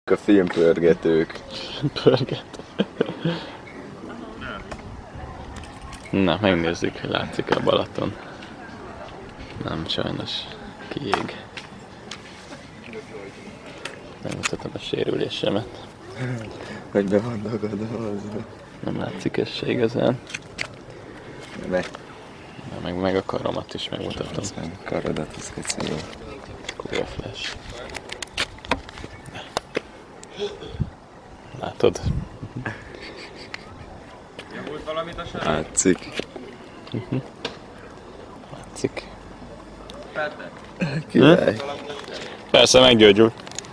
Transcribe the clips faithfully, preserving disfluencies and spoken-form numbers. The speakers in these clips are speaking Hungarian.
A filmpörgetők. Pörget. Na, megnézzük, hogy látszik a Balaton. Nem, sajnos kiég. Megmutatom a sérülésemet. Hogy be van dagadva. Nem látszik ez se igazán. Ne. Na, meg, meg a karomat is megmutatom. A karodat, ez kecsi jó. Kurva flash. Látod? Javult valamit a sor? Látszik. Uh-huh. Látszik. Peter? Király. Persze, meggyógyult.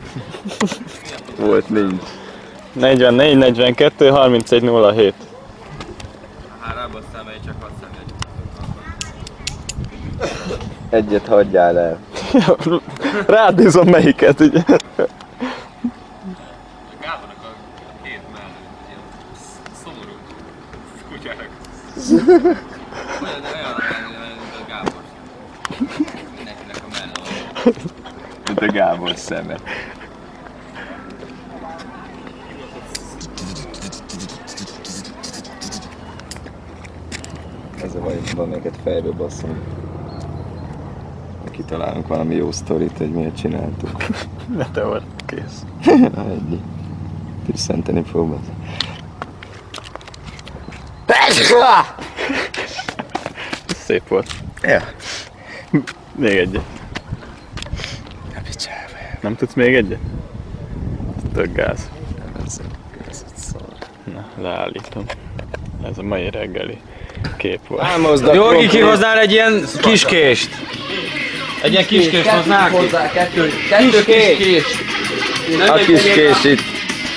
Volt, nincs. negyvennégy, negyvenkettő, harmincegy, nulla hét. A hármából számolj, csak hat számolj. Egyet hagyjál el. Rád bízom melyiket, ugye? Gábornak a két mellett, ilyen szomorú kutyának. Olyan, olyan, mint a Gábor. Mindenkinek a mellett. Mint a Gábor szeme. Ez a baj, van neked fejbe basszom. Kitalálunk valami jó sztorit, hogy miért csináltuk. Ne te vagy, kész. Ennyi. Tüsszenteni fogod. Szép volt. Ja. Még egyet. A picsába. Nem tudsz még egyet? Tök gáz. Ez a szar. Na, leállítom. Ez a mai reggeli kép volt. Álmozd a Jorgi, kihoznál egy ilyen kiskést? Egy ilyen kiskést hoznál ki? Hozzá, kettő, kettő kiskést. A kis kés itt.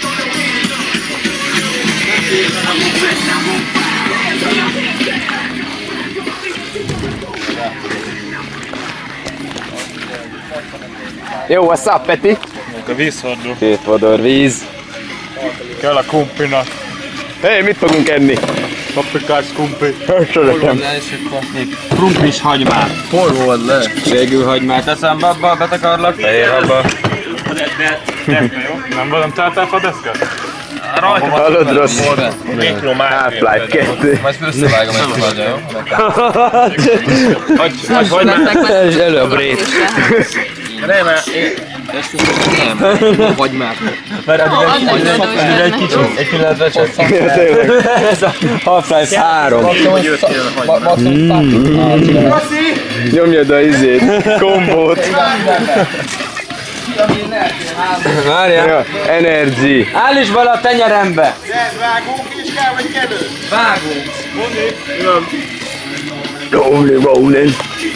Jó, what's up, Peti? A vízhordó. Két vodor víz. Kell a kumpinak. Hé, hey, mit fogunk enni? Paprikás kumpi. Szeretem. Krumplis hagymát. Hol volt le? Ségül hagymát teszem be abba, betakarlak, fehér abba. Nem voltam táltálfa deszka? Hallod rossz? Half-Life kettő. Majd összevágom egy nagyon, jó? Hogy, hogy mentek? Elő a brét. Nem, Nem, hagymát. mert addig egy kicsit, egy pillanatra csak. Ez a Half-Life három. Maximum Nyomjad a izét, kombót. Várjál. Ja, energy. Állíts bele a tenyerembe. Vágunk is kell, vagy kedő? Vágunk. Rolling, rolling.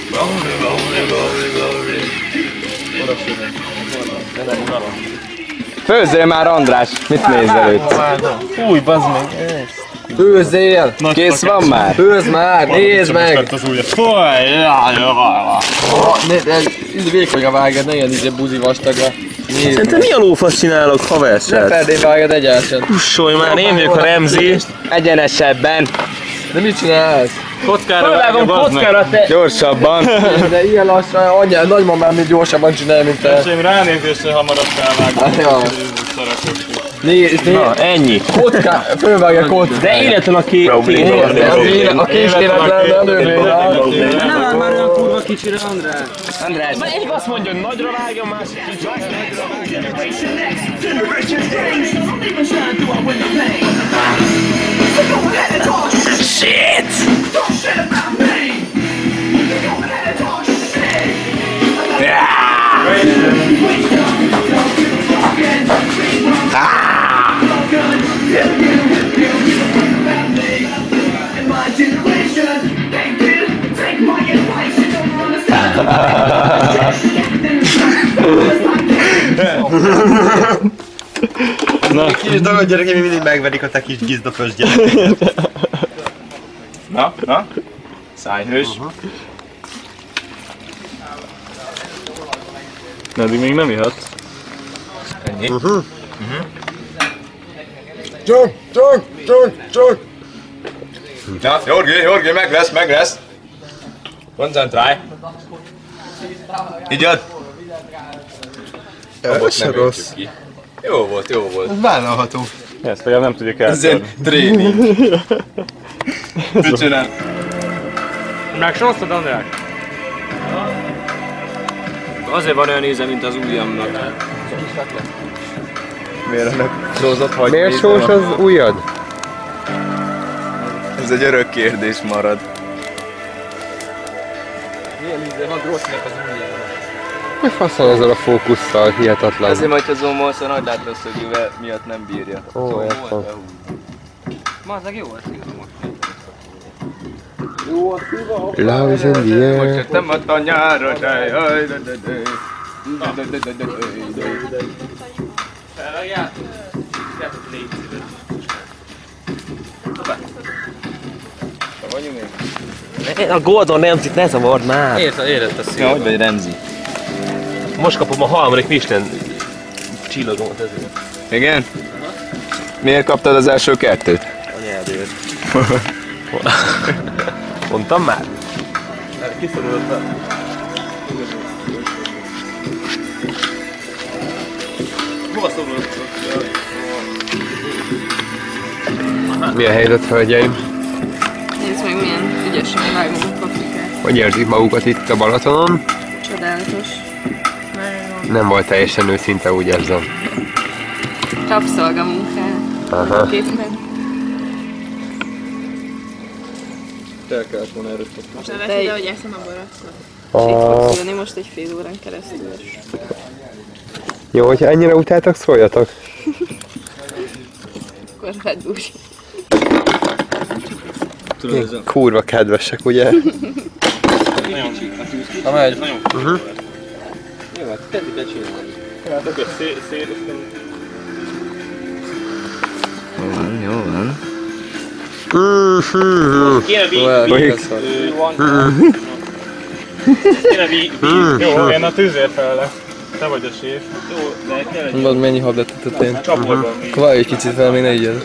Főzzél már, András, mit nézelődsz? Fúj, bazd meg! Főzzél. Kész van már? Főzz már, nézd meg. Az ujjat. Fúj! Jaj, jaj, jaj. Így vékony a vágad, ne ilyen izé buzi vastagra. Nézd Szerintem meg. mi a lófasz csinálok, Ne haversát? ferdén vágad egyáltalán. Kussolj már, én vagyok a Remzi. Egyenesebben, De mit csinálsz? Kockára vágja, bazd meg. te. gyorsabban. De ilyen lassan, anyja, nagymamám még gyorsabban csinálja, mint te. Én ránézésre hamarabb felvágom. Ja. Nézd, nézd. Na, ennyi. Kocká, fölvágja kocká. De életlen a ké... A kis életlen előre. Nem már olyan kurva kicsire, András. András, egyik azt mondja, hogy nagyra vágja, másik kicsit. Shit! Na. Kis dolog gyerekek, mi mindig megverik a te kis gizdafös gyerekeket. Na, na. Szájhős. Uh-huh. Eddig még nem ihatsz. Ennyi. Uh-huh. Uh-huh. Csok, csok, csok, csok. Na, Jorgi, Jorgi, meg lesz, meg lesz. Koncentrálj. Igyad. Ez se rossz. Jó volt, jó volt. Ez vállalható. Ezt például nem tudjuk Ez eltörni. egy tréning. Mit csinál? Megsóztad, András? Azért van olyan íze, mint az ujjamnak. Miért ennek sózott hagy? Miért sós az ujjad? Ez egy örök kérdés marad. Milyen íze van Drossnak az ujjában? Mi faszon ezzel a fókusszal, hihetetlen. Azért majd, ha zoomolsz, a nagy látószögűvel miatt nem bírja. Ó, értem. Ma az jó az Love is in the air. Most jöttem ott a nyára, de jaj, de de de. De de de de de. Felvágjátok? Vagyunk még? A Gordon Ramsay-t ne zavard már! Érted, érett a szív. Ja, hogy vagy Remzi? Most kapom a harmadik Michelin csillagomat ezért. Igen? Miért kaptad az első kettőt? A nyelvért. Mondtam már? Kiszorult a... Hova szorult? Mi a helyzet, hölgyeim? Nézd meg, milyen ügyesen vágunk a paprikát. Hogy érzik magukat itt a Balatonon? Csodálatos. Nem volt teljesen őszinte, úgy érzem. Rabszolgamunkát. Aha. Képen. El kellett volna erőt. Most veszed, hogy eszem a barackot. A... Itt fogsz ülni most egy fél órán keresztül. És... Jó, hogyha ennyire utáltak, szóljatok. akkor redús. Ilyen kurva kedvesek, ugye? Ha megy. Uh-huh. Jó, hát kezdik el csinálni. Hát akkor szétöztem. Jó van, jó van. Mhm. Kéne vi... Folyik. Kéne vi... Jó, én a tűzért felelek. Te vagy a séf. Jó, de kell egy... Mondod, mennyi hablet tettél? Csapolban még. Várj egy kicsit fel, még ne igyed.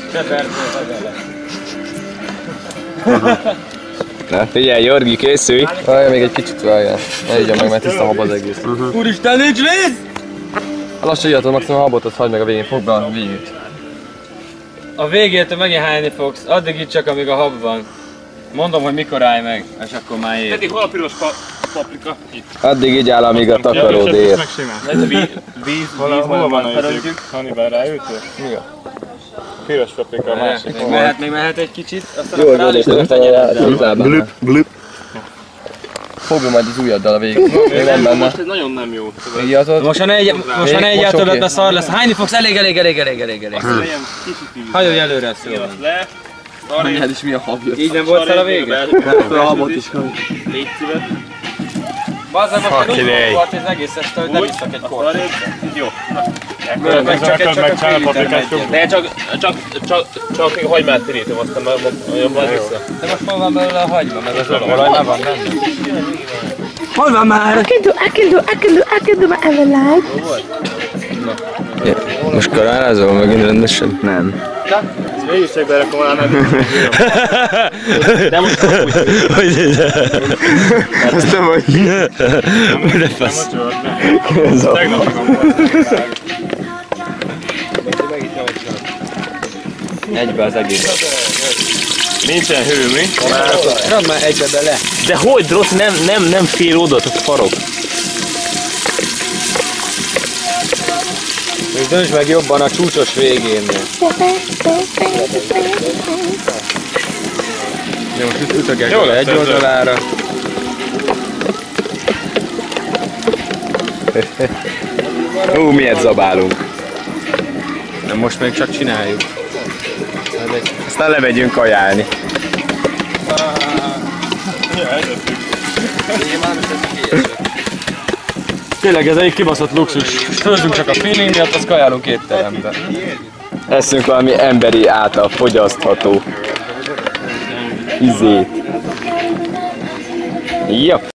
Na figyelj, Jorgi, készülj! Várj még egy kicsit, várjál. Ne igyem meg, mert tiszta hab az egész. Úristen, nincs víz! Lassan igyatod, maximum a habot, azt hagyd meg a végén, fogd be a végét. A végét te megint hányni fogsz, addig itt csak amíg a hab van. Mondom, hogy mikor állj meg, és akkor már ér. Pedig hol a piros pa paprika? Itt. Addig így áll, amíg a takaród ér. Meg simán. Ez víz, víz, Hol, hol van a felöntjük. izük? Hannibal rájöttél? Mi a? Piros paprika a másik. Még mehet, még mehet egy kicsit, aztán Jól akkor állítsd a tenyereddel. Blüp, blüp. Fogd majd az ujjaddal a végét. Még van benne. Most ez nagyon nem jó. Még igyatod? Most ha ne egy, most ha Még ne most egyáltalán oké. a szar lesz, hányni fogsz? Elég, elég, elég, elég, elég, elég. Legyen kicsit víz. Hajolj előre, szól. Le. Arrébb. is mi a habja? Így nem volt fel a vége? A habot is kell. Légy szíves. Bazzag, most Fuck én úgy it, volt az egész ezt, hogy nem iszak egy kort. Arrébb. Jó. Akkor meg csak egy csak a paprikát. De csak, csak, csak, csak még hagymát pirítom, aztán már olyan van vissza. De most hol van belőle a hagyma, meg az olaj már van benne? Hol van már? I can do, I can do, I can do, I can do whatever I like. Most karálázol megint rendesen? Nem. Mégis csak berakom alá, mert De most csak úgy. Azt nem vagy. nem mocsol. Tegnap volt. Egybe az egész. Nincsen hő, mi? Radd már egybe bele. De hogy, Rossz, nem, nem, nem fél oda, csak farok. És döntsd meg jobban a csúcsos végénnél. Jó, most ütögek Jó vele lesz egy ez. oldalára. Hú, miért zabálunk? De most még csak csináljuk. Aztán lemegyünk kajálni. Tényleg ez egy kibaszott luxus. Főzünk csak a feeling miatt, azt kajálunk étterembe. Eszünk valami emberi által fogyasztható izét. Jó.